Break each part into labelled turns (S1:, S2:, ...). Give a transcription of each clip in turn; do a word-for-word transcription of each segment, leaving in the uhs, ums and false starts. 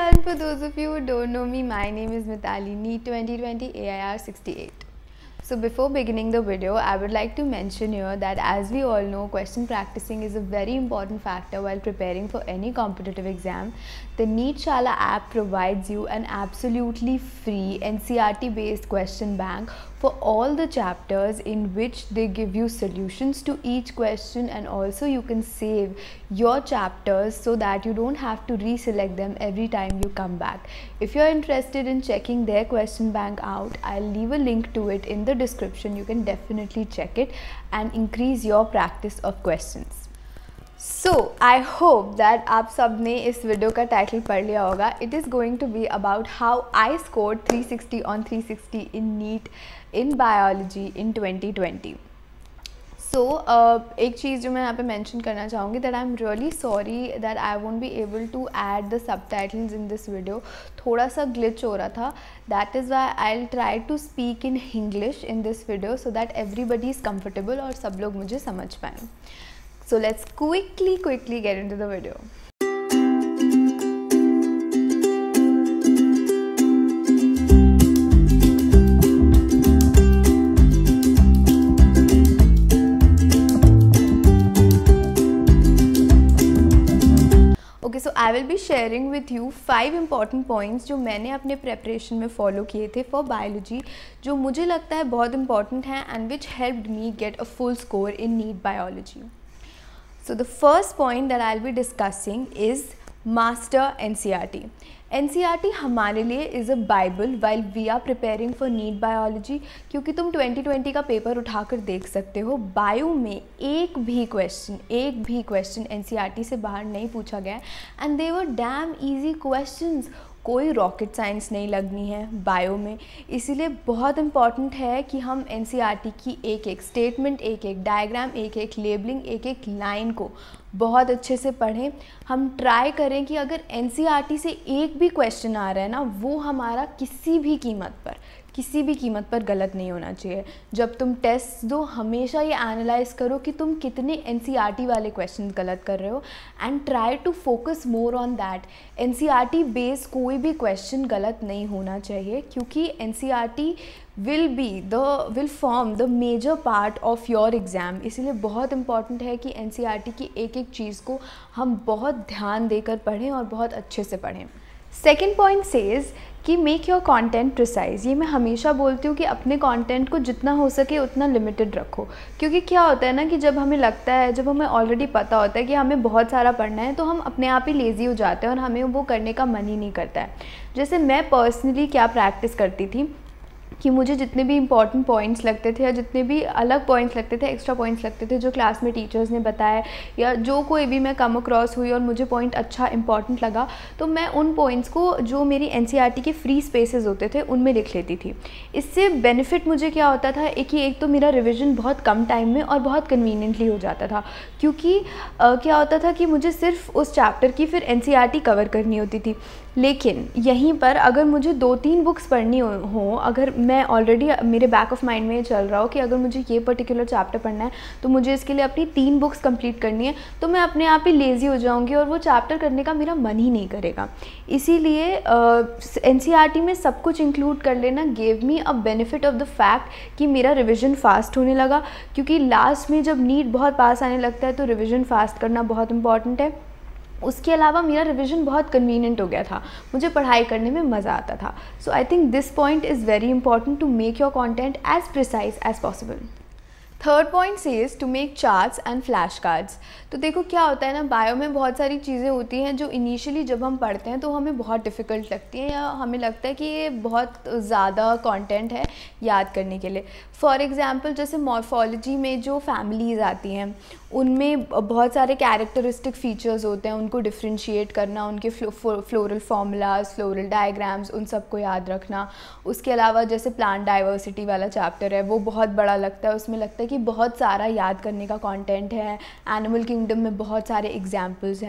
S1: and for those of you who don't know me, my name is Mitali, NEET twenty twenty A I R sixty-eight. So before beginning the video, I would like to mention here that as we all know, question practicing is a very important factor while preparing for any competitive exam. The NEET Shala app provides you an absolutely free N C R T based question bank for all the chapters, in which they give you solutions to each question, and also you can save your chapters so that you don't have to reselect them every time you come back. If you're interested in checking their question bank out, I'll leave a link to it in the description. You can definitely check it and increase your practice of questions. So I hope that आप सब ने इस video का title पढ़ लिया होगा. It is going to be about how I scored three sixty on three sixty in NEET in biology in twenty twenty. So uh, एक चीज़ जो मैं यहाँ पे mention करना चाहूँगी, that I'm really sorry that I won't be able to add the subtitles in this video. थोड़ा सा glitch हो रहा था. That is why I'll try to speak in English in this video so that everybody is comfortable और सब लोग मुझे समझ पाएँ. So let's quickly quickly get into the video. Okay, so I will be sharing with you five important points जो मैंने अपने preparation में follow किए थे for biology, जो मुझे लगता है बहुत important हैं and which helped me get a full score in NEET biology. So the first point that I'll be discussing is master N C R T. N C R T हमारे लिए is a bible while we are preparing for NEET biology, क्योंकि तुम twenty twenty का paper उठाकर देख सकते हो, bio में एक भी क्वेश्चन एक भी question N C R T से बाहर नहीं पूछा गया and they were damn easy questions. कोई रॉकेट साइंस नहीं लगनी है बायो में, इसीलिए बहुत इम्पॉर्टेंट है कि हम N C R T की एक एक स्टेटमेंट, एक एक डायग्राम, एक एक लेबलिंग, एक एक लाइन को बहुत अच्छे से पढ़ें. हम ट्राई करें कि अगर N C R T से एक भी क्वेश्चन आ रहा है ना, वो हमारा किसी भी कीमत पर किसी भी कीमत पर गलत नहीं होना चाहिए. जब तुम टेस्ट दो, हमेशा ये एनालाइज करो कि तुम कितने N C R T वाले क्वेश्चन गलत कर रहे हो and try to focus more on that. N C R T base कोई भी क्वेश्चन गलत नहीं होना चाहिए, क्योंकि N C R T will be the will form the major part of your exam. इसीलिए बहुत इम्पॉर्टेंट है कि N C R T की एक एक चीज़ को हम बहुत ध्यान देकर पढ़ें और बहुत अच्छे से पढ़ें. सेकेंड पॉइंट सेज कि मेक योर कंटेंट प्रिसाइज. ये मैं हमेशा बोलती हूँ कि अपने कंटेंट को जितना हो सके उतना लिमिटेड रखो, क्योंकि क्या होता है ना कि जब हमें लगता है, जब हमें ऑलरेडी पता होता है कि हमें बहुत सारा पढ़ना है, तो हम अपने आप ही लेज़ी हो जाते हैं और हमें वो करने का मन ही नहीं करता है. जैसे मैं पर्सनली क्या प्रैक्टिस करती थी कि मुझे जितने भी इंपॉर्टेंट पॉइंट्स लगते थे या जितने भी अलग पॉइंट्स लगते थे, एक्स्ट्रा पॉइंट्स लगते थे जो क्लास में टीचर्स ने बताया, या जो कोई भी मैं कम अक्रॉस हुई और मुझे पॉइंट अच्छा इंपॉर्टेंट लगा, तो मैं उन पॉइंट्स को जो मेरी N C R T के फ्री स्पेसेस होते थे उनमें लिख लेती थी. इससे बेनिफिट मुझे क्या होता था, एक ही एक तो मेरा रिविज़न बहुत कम टाइम में और बहुत कन्वीनियंटली हो जाता था, क्योंकि आ, क्या होता था कि मुझे सिर्फ उस चैप्टर की फिर N C R T cover करनी होती थी. लेकिन यहीं पर अगर मुझे दो तीन बुक्स पढ़नी हो, हो अगर मैं ऑलरेडी मेरे बैक ऑफ माइंड में ये चल रहा हो कि अगर मुझे ये पर्टिकुलर चैप्टर पढ़ना है तो मुझे इसके लिए अपनी तीन बुक्स कंप्लीट करनी है, तो मैं अपने आप ही लेज़ी हो जाऊंगी और वो चैप्टर करने का मेरा मन ही नहीं करेगा. इसीलिए N C R T में सब कुछ इंक्लूड कर लेना gave me a benefit of the fact कि मेरा रिविज़न फास्ट होने लगा, क्योंकि लास्ट में जब नीट बहुत पास आने लगता है तो रिविज़न फास्ट करना बहुत इंपॉर्टेंट है. उसके अलावा मेरा रिवीजन बहुत कन्वीनियंट हो गया था, मुझे पढ़ाई करने में मज़ा आता था. So I think this point is very important to make your content as precise as possible. Third point says to make charts and flash cards. तो देखो क्या होता है ना, बायो में बहुत सारी चीज़ें होती हैं जो इनिशियली जब हम पढ़ते हैं तो हमें बहुत डिफ़िकल्ट लगती हैं, या हमें लगता है कि ये बहुत ज़्यादा कंटेंट है याद करने के लिए. फॉर एग्ज़ाम्पल जैसे मॉर्फोलॉजी में जो फैमिलीज़ आती हैं उनमें बहुत सारे कैरेक्टरिस्टिक फ़ीचर्स होते हैं, उनको डिफ्रेंशिएट करना, उनके फ्लोरल फार्मूलाज, फ्लोरल डायग्राम्स, उन सबको याद रखना. उसके अलावा जैसे प्लांट डाइवर्सिटी वाला चैप्टर है, वो बहुत बड़ा लगता है, उसमें लगता है कि बहुत सारा याद करने का कंटेंट है. एनिमल किंगडम में बहुत सारे एग्जांपल्स हैं.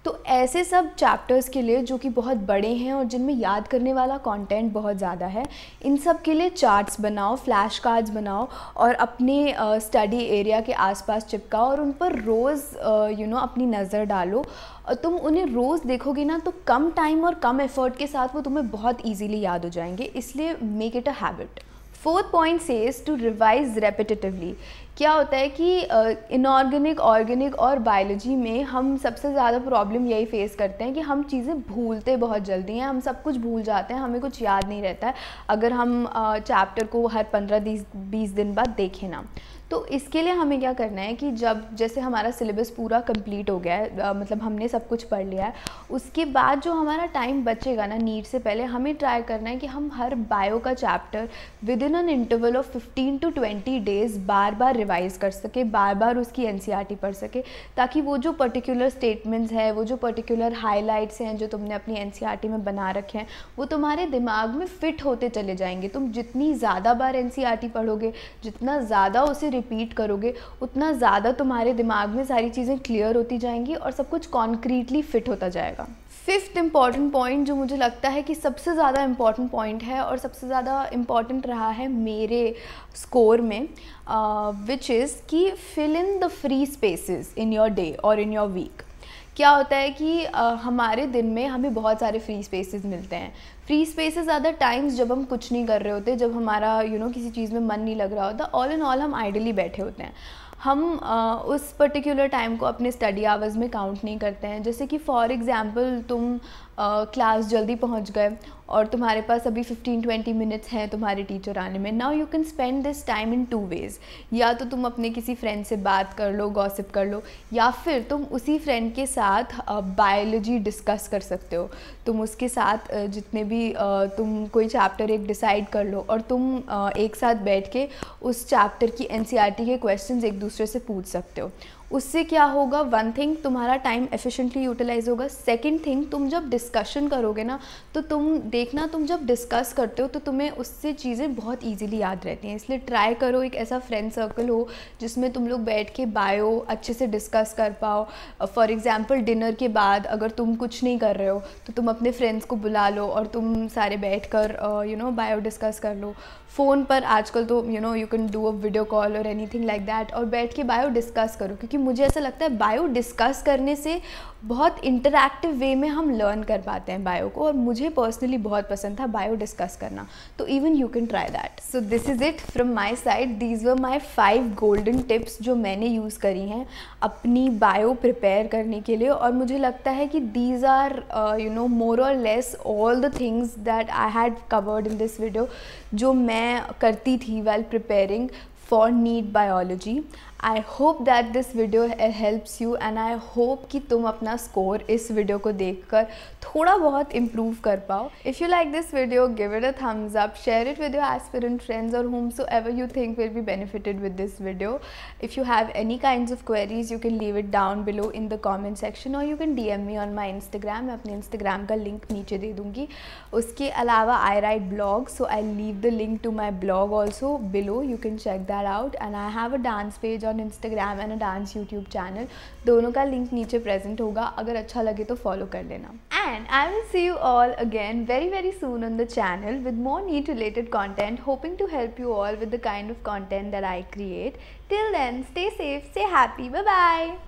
S1: तो ऐसे सब चैप्टर्स के लिए जो कि बहुत बड़े हैं और जिनमें याद करने वाला कंटेंट बहुत ज़्यादा है, इन सब के लिए चार्ट्स बनाओ, फ्लैश कार्ड्स बनाओ और अपने स्टडी एरिया के आसपास चिपकाओ और उन पर रोज़ यू नो अपनी नज़र डालो। तुम उन्हें रोज़ देखोगे ना तो कम टाइम और कम एफर्ट के साथ वो तुम्हें बहुत ईजीली याद हो जाएंगे, इसलिए make it a habit. Fourth point says to revise repetitively. क्या होता है कि इनऑर्गेनिक, ऑर्गेनिक और बायोलॉजी में हम सबसे ज़्यादा प्रॉब्लम यही फेस करते हैं कि हम चीज़ें भूलते बहुत जल्दी हैं, हम सब कुछ भूल जाते हैं, हमें कुछ याद नहीं रहता है अगर हम चैप्टर को हर पंद्रह बीस दिन बाद देखें ना। तो इसके लिए हमें क्या करना है कि जब जैसे हमारा सिलेबस पूरा कंप्लीट हो गया है, मतलब हमने सब कुछ पढ़ लिया है, उसके बाद जो हमारा टाइम बचेगा ना नीट से पहले, हमें ट्राई करना है कि हम हर बायो का chapter within an interval of fifteen to twenty days बार बार रिवाइज़ कर सके, बार बार उसकी एनसीईआरटी पढ़ सके, ताकि वो जो पर्टिकुलर स्टेटमेंट्स हैं, वो जो पर्टिकुलर हाईलाइट्स हैं जो तुमने अपनी एनसीईआरटी में बना रखे हैं, वो तुम्हारे दिमाग में फ़िट होते चले जाएंगे। तुम जितनी ज़्यादा बार एनसीईआरटी पढ़ोगे, जितना ज़्यादा उसे रिपीट करोगे, उतना ज़्यादा तुम्हारे दिमाग में सारी चीज़ें क्लियर होती जाएंगी और सब कुछ कॉन्क्रीटली फिट होता जाएगा। फिफ्थ इम्पॉर्टेंट पॉइंट जो मुझे लगता है कि सबसे ज़्यादा इम्पॉर्टेंट पॉइंट है और सबसे ज़्यादा इम्पॉर्टेंट रहा है मेरे स्कोर में, विच इज़ कि fill in the free spaces in your day और इन योर वीक। क्या होता है कि uh, हमारे दिन में हमें बहुत सारे फ्री स्पेसेस मिलते हैं। Free spaces are the times जब हम कुछ नहीं कर रहे होते, जब हमारा यू you नो know, किसी चीज़ में मन नहीं लग रहा होता, ऑल इन ऑल हम आइडली बैठे होते हैं। हम आ, उस पर्टिकुलर टाइम को अपने स्टडी आवर्स में काउंट नहीं करते हैं। जैसे कि फॉर एग्ज़ाम्पल तुम आ, क्लास जल्दी पहुंच गए और तुम्हारे पास अभी फिफ्टीन ट्वेंटी मिनट्स हैं तुम्हारे टीचर आने में। Now you can spend this time in two ways. या तो तुम अपने किसी फ्रेंड से बात कर लो, गॉसिप कर लो, या फिर तुम उसी फ्रेंड के साथ बायोलॉजी डिस्कस कर सकते हो। तुम उसके साथ आ, जितने भी आ, तुम कोई चैप्टर एक डिसाइड कर लो और तुम आ, एक साथ बैठ के उस चैप्टर की एनसीईआरटी के क्वेश्चंस एक दूसरे से पूछ सकते हो। उससे क्या होगा, वन थिंग तुम्हारा टाइम एफिशिएंटली यूटिलाइज होगा। सेकंड थिंग, तुम जब डिस्कशन करोगे ना तो तुम देखना, तुम जब डिस्कस करते हो तो तुम्हें उससे चीज़ें बहुत इजीली याद रहती हैं। इसलिए ट्राई करो एक ऐसा फ्रेंड सर्कल हो जिसमें तुम लोग बैठ के बायो अच्छे से डिस्कस कर पाओ। फॉर एग्जांपल डिनर के बाद अगर तुम कुछ नहीं कर रहे हो तो तुम अपने फ्रेंड्स को बुला लो और तुम सारे बैठ कर यू नो बायो डिस्कस कर लो। फ़ोन पर आजकल तो you know you can do a video call और एनीथिंग लाइक दैट, और बैठ के बायो डिस्कस करो। क्योंकि मुझे ऐसा लगता है बायो डिस्कस करने से बहुत इंटरैक्टिव वे में हम लर्न कर पाते हैं बायो को, और मुझे पर्सनली बहुत पसंद था बायो डिस्कस करना। तो even you can try that. So this is it from my side. These were my five golden tips जो मैंने यूज़ करी हैं अपनी बायो प्रिपेयर करने के लिए, और मुझे लगता है कि these are you know more और less all the things that I had covered in this video जो मैं करती थी while preparing for NEET biology. I hope that this video helps you and I hope कि तुम अपना score इस video को देखकर थोड़ा बहुत इम्प्रूव कर पाओ। If you like this video, give it a thumbs up, share it with your aspirant friends or whomsoever you think will be benefited with this video. If you have any kinds of queries, you can leave it down below in the comment section or you can D M me on my Instagram. मैं अपने Instagram का link नीचे दे दूँगी। उसके अलावा I write blogs, so I'll leave the link to my blog also below. You can check that out and I have a dance page on Instagram and a dance YouTube channel. दोनों का link नीचे present होगा, अगर अच्छा लगे तो follow कर लेना। And I will see you all again very very soon on the channel with more NEET related content, hoping to help you all with the kind of content that I create. Till then, stay safe, stay happy, bye bye.